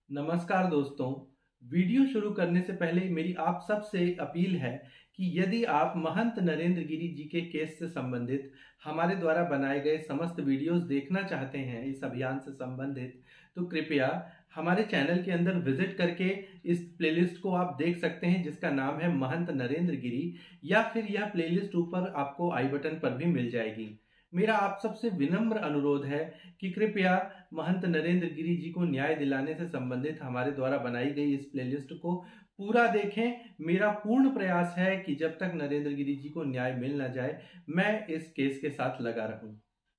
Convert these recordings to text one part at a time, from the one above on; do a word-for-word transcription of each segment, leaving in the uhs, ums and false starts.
नमस्कार दोस्तों। वीडियो शुरू करने से पहले मेरी आप सबसे अपील है कि यदि आप महंत नरेंद्र गिरी जी के केस से संबंधित हमारे द्वारा बनाए गए समस्त वीडियोस देखना चाहते हैं इस अभियान से संबंधित, तो कृपया हमारे चैनल के अंदर विजिट करके इस प्लेलिस्ट को आप देख सकते हैं जिसका नाम है महंत नरेंद्र गिरी, या फिर यह प्लेलिस्ट ऊपर आपको आई बटन पर भी मिल जाएगी। मेरा आप सबसे विनम्र अनुरोध है कि कृपया महंत नरेंद्र गिरी जी को न्याय दिलाने से संबंधित हमारे द्वारा बनाई गई इस प्लेलिस्ट को पूरा देखें। मेरा पूर्ण प्रयास है कि जब तक नरेंद्र गिरी जी को न्याय मिल न जाए मैं इस केस के साथ लगा रहूं।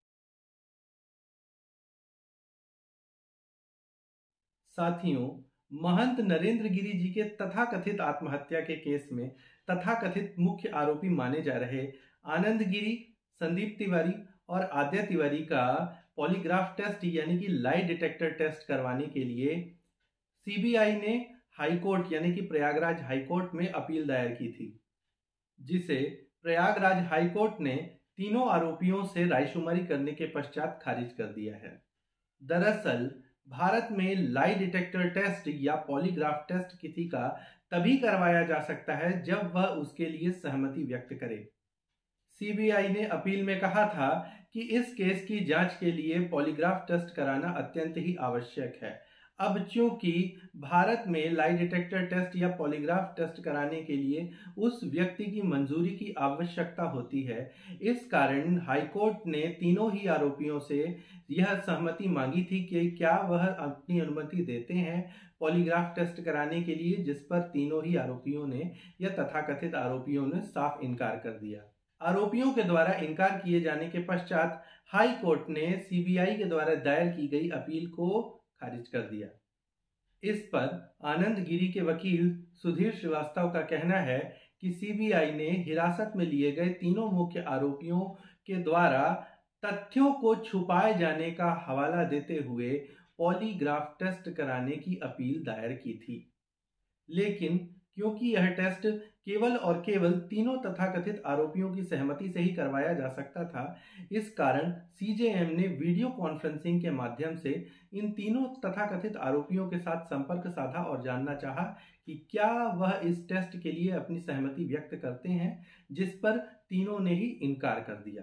साथियों, महंत नरेंद्र गिरी जी के तथाकथित आत्महत्या के केस में तथाकथित मुख्य आरोपी माने जा रहे आनंद गिरी, संदीप तिवारी और आद्या तिवारी का पॉलीग्राफ टेस्ट यानी कि लाई डिटेक्टर टेस्ट करवाने के लिए सीबीआई ने हाईकोर्ट यानी कि प्रयागराज हाईकोर्ट में अपील दायर की थी, जिसे प्रयागराज हाईकोर्ट ने तीनों आरोपियों से रायशुमारी करने के पश्चात खारिज कर दिया है। दरअसल भारत में लाई डिटेक्टर टेस्ट या पॉलीग्राफ टेस्ट किसी का तभी करवाया जा सकता है जब वह उसके लिए सहमति व्यक्त करे। सीबीआई ने अपील में कहा था कि इस केस की जांच के लिए पॉलीग्राफ टेस्ट कराना अत्यंत ही आवश्यक है। अब चूंकि भारत में लाई डिटेक्टर टेस्ट या पॉलीग्राफ टेस्ट कराने के लिए उस व्यक्ति की मंजूरी की आवश्यकता होती है, इस कारण हाईकोर्ट ने तीनों ही आरोपियों से यह सहमति मांगी थी कि क्या वह अपनी अनुमति देते हैं पॉलीग्राफ टेस्ट कराने के लिए, जिस पर तीनों ही आरोपियों ने या तथाकथित आरोपियों ने साफ इनकार कर दिया। आरोपियों के द्वारा इनकार किए जाने के पश्चात हाई कोर्ट ने सीबीआई के द्वारा दायर की गई अपील को खारिज कर दिया। इस पर आनंद गिरी के वकील सुधीर श्रीवास्तव का कहना है कि सीबीआई ने हिरासत में लिए गए तीनों मुख्य आरोपियों के द्वारा तथ्यों को छुपाए जाने का हवाला देते हुए पॉलीग्राफ टेस्ट कराने की अपील दायर की थी, लेकिन क्योंकि यह टेस्ट केवल और केवल तीनों तथाकथित आरोपियों की सहमति से ही करवाया जा सकता था, इस कारण सीजेएम ने वीडियो कॉन्फ्रेंसिंग के माध्यम से इन तीनों तथाकथित आरोपियों के साथ संपर्क साधा और जानना चाहा कि क्या वह इस टेस्ट के लिए अपनी सहमति व्यक्त करते हैं, जिस पर तीनों ने ही इनकार कर दिया।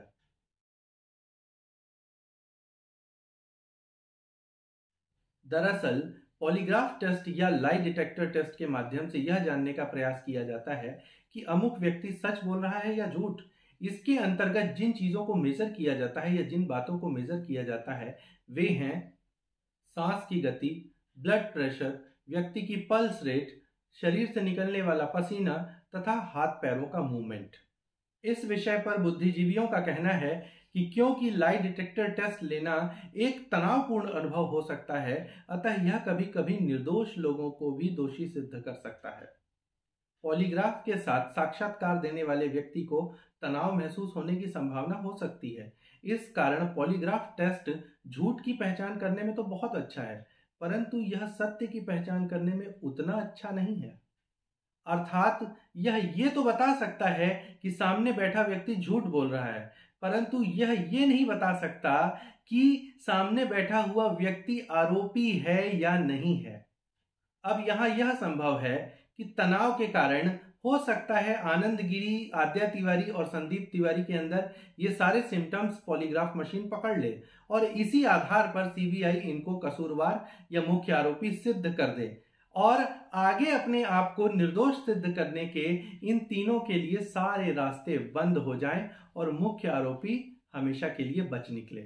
दरअसल पॉलीग्राफ टेस्ट या लाई डिटेक्टर टेस्ट के माध्यम से यह जानने का प्रयास किया जाता है कि अमुक व्यक्ति सच बोल रहा है या झूठ। इसके अंतर्गत जिन चीजों को मेजर किया जाता है या जिन बातों को मेजर किया जाता है वे हैं सांस की गति, ब्लड प्रेशर, व्यक्ति की पल्स रेट, शरीर से निकलने वाला पसीना तथा हाथ पैरों का मूवमेंट। इस विषय पर बुद्धिजीवियों का कहना है कि क्योंकि लाई डिटेक्टर टेस्ट लेना एक तनावपूर्ण अनुभव हो सकता है, अतः यह कभी कभी निर्दोष लोगों को भी दोषी सिद्ध कर सकता है। पॉलीग्राफ के साथ साक्षात्कार देने वाले व्यक्ति को तनाव महसूस होने की संभावना हो सकती है। इस कारण पॉलीग्राफ टेस्ट झूठ की पहचान करने में तो बहुत अच्छा है, परंतु यह सत्य की पहचान करने में उतना अच्छा नहीं है। अर्थात यह ये तो बता सकता है कि सामने बैठा व्यक्ति झूठ बोल रहा है, परंतु यह ये नहीं बता सकता कि सामने बैठा हुआ व्यक्ति आरोपी है या नहीं है। अब यहां यह संभव है कि तनाव के कारण हो सकता है आनंद गिरी, आद्या तिवारी और संदीप तिवारी के अंदर ये सारे सिम्टम्स पॉलीग्राफ मशीन पकड़ ले और इसी आधार पर सीबीआई इनको कसूरवार या मुख्य आरोपी सिद्ध कर दे और आगे अपने आप को निर्दोष सिद्ध करने के इन तीनों के लिए सारे रास्ते बंद हो जाएं और मुख्य आरोपी हमेशा के लिए बच निकले।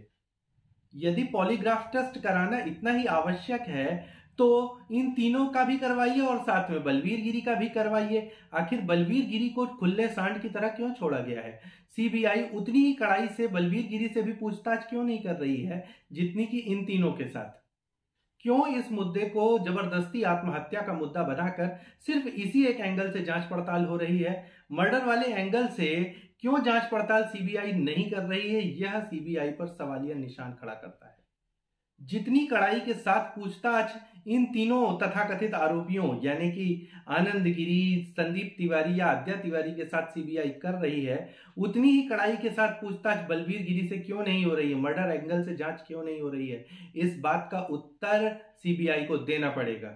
यदि पॉलीग्राफ टेस्ट कराना इतना ही आवश्यक है तो इन तीनों का भी करवाइए और साथ में बलवीर गिरी का भी करवाइए। आखिर बलवीर गिरी को खुले सांड की तरह क्यों छोड़ा गया है? सीबीआई उतनी ही कड़ाई से बलवीर गिरी से भी पूछताछ क्यों नहीं कर रही है जितनी कि इन तीनों के साथ? क्यों इस मुद्दे को जबरदस्ती आत्महत्या का मुद्दा बनाकर सिर्फ इसी एक एंगल से जांच पड़ताल हो रही है? मर्डर वाले एंगल से क्यों जांच पड़ताल सीबीआई नहीं कर रही है? यह सीबीआई पर सवालिया निशान खड़ा करता है। जितनी कड़ाई के साथ पूछताछ इन तीनों तथाकथित आरोपियों यानी कि आनंद गिरी, संदीप तिवारी या आद्या तिवारी के साथ सीबीआई कर रही है, उतनी ही कड़ाई के साथ पूछताछ बलबीर गिरी से क्यों नहीं हो रही है, मर्डर एंगल से जांच क्यों नहीं हो रही है, इस बात का उत्तर सीबीआई को देना पड़ेगा।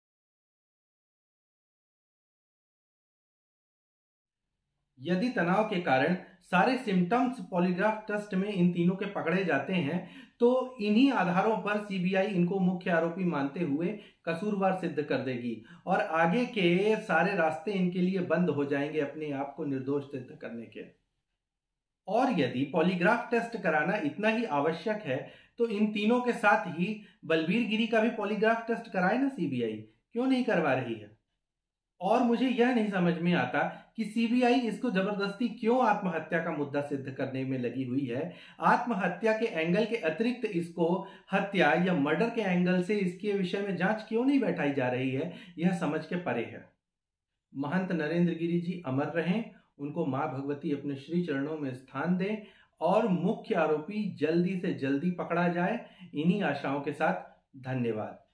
यदि तनाव के कारण सारे सिम्टम्स पॉलीग्राफ टेस्ट में इन तीनों के पकड़े जाते हैं तो इन्हीं आधारों पर सीबीआई इनको मुख्य आरोपी मानते हुए कसूरवार सिद्ध कर देगी और आगे के सारे रास्ते इनके लिए बंद हो जाएंगे अपने आप को निर्दोष सिद्ध करने के। और यदि पॉलीग्राफ टेस्ट कराना इतना ही आवश्यक है तो इन तीनों के साथ ही बलबीर गिरी का भी पॉलीग्राफ टेस्ट कराए ना सीबीआई, क्यों नहीं करवा रही है? और मुझे यह नहीं समझ में आता कि सीबीआई इसको जबरदस्ती क्यों आत्महत्या का मुद्दा सिद्ध करने में लगी हुई है। आत्महत्या के एंगल के अतिरिक्त इसको हत्या या मर्डर के एंगल से इसके विषय में जांच क्यों नहीं बैठाई जा रही है, यह समझ के परे है। महंत नरेंद्र गिरी जी अमर रहें, उनको मां भगवती अपने श्री चरणों में स्थान दें और मुख्य आरोपी जल्दी से जल्दी पकड़ा जाए। इन्हीं आशाओं के साथ धन्यवाद।